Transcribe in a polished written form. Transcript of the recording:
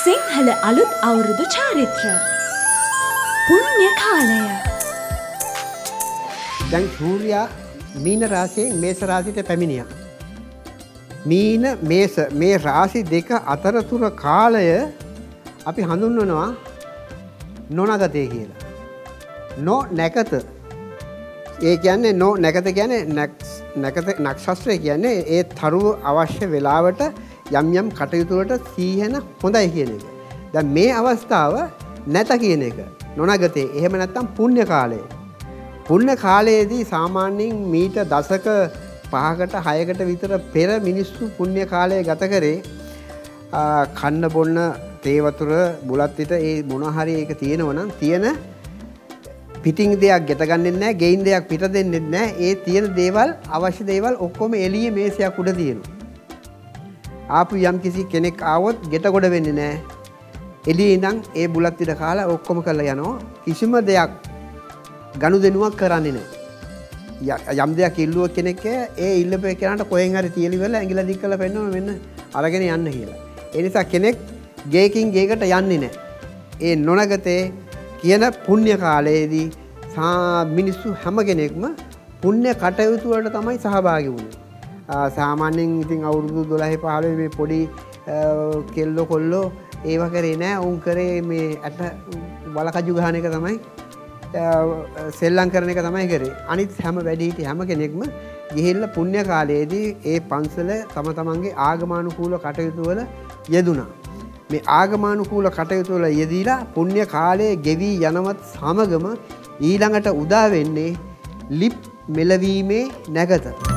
සිංහල අලුත් අවුරුදු චාරිත්‍ර පුණ්‍ය කාලය. දැන් සූර්යා මීන රාශියෙන් මේෂ රාශියට පැමිණියා. මීන මේෂ මේ රාශි දෙක අතරතුර කාලය අපි හඳුන්වනවා නොනගතේ කියලා. නොනැකත. ඒ කියන්නේ නොනැකත කියන්නේ නැකත නක්ෂත්‍රය කියන්නේ ඒ තරුව අවශ්‍ය වෙලාවට යම් යම් කටයුතු වලට සීහෙන හොඳයි කියන එක. දැන් මේ අවස්ථාව නැත කියන එක. නොනගතේ. එහෙම නැත්නම් පුණ්‍ය කාලය. පුණ්‍ය කාලයේදී සාමාන්‍යයෙන් මීට දශක 5කට 6කට විතර පෙර මිනිස්සු පුණ්‍ය කාලය ගත කරේ කන්න බොන්න තේ වතුර බුලත් විත ඒ මොන හරි ඒක තියෙනවා නම් තියෙන පිටින් දෙයක් ගෙට ගන්නෙත් නැහැ, ගෙයින් දෙයක් පිට දෙන්නෙත් නැහැ. ඒ තියෙන දේවල් අවශ්‍ය දේවල් ඔක්කොම එළියේ මේසයක් උඩ තියෙනවා. ආපු යම් කිසි කෙනෙක් ආවොත් ගෙට ගොඩ වෙන්නේ නැහැ. එළියේ ඉඳන් ඒ බුලත් විත කාලා ඔක්කොම කරලා යනවා. කිසිම දෙයක් ගනුදෙනුවක් කරන්නේ නැහැ. යම් දෙයක් ඉල්ලුව කෙනෙක් ඒ ඉල්ලපු කෙනාට කොහෙන් හරි තියලි වෙලා ඇඟිලා දික් කරලා පෙන්නනවා මෙන්න අරගෙන යන්න කියලා. ඒ නිසා කෙනෙක් ගේකින් ගේකට යන්නේ නැහැ. ඒ නොනගතේ කියන පුණ්‍ය කාලයේදී මිනිස්සු හැම කෙනෙක්ම පුණ්‍ය කටයුතු වලට තමයි සහභාගී වුණේ. සාමාන්‍යයෙන් ඉතින් අවුරුදු 12 15 මේ පොඩි කෙල්ලෝ කොල්ලෝ ඒව කරේ නැහැ. උන් කරේ මේ ඇට වලකජු ගහන එක තමයි සෙල්ලම් කරන එක තමයි කරේ. අනිත් හැම වැඩිහිටි හැම කෙනෙක්ම ගිහිල්ලා පුණ්‍ය කාලයේදී ඒ පන්සල තම තමන්ගේ ආගමානුකූල කටයුතු වල යෙදුණා. මේ ආගමානුකූල කටයුතු වල යෙදීලා පුණ්‍ය කාලයේ ගෙවි යනවත් සමගම ඊළඟට උදා වෙන්නේ ලිප් මෙලවීමේ නැගත.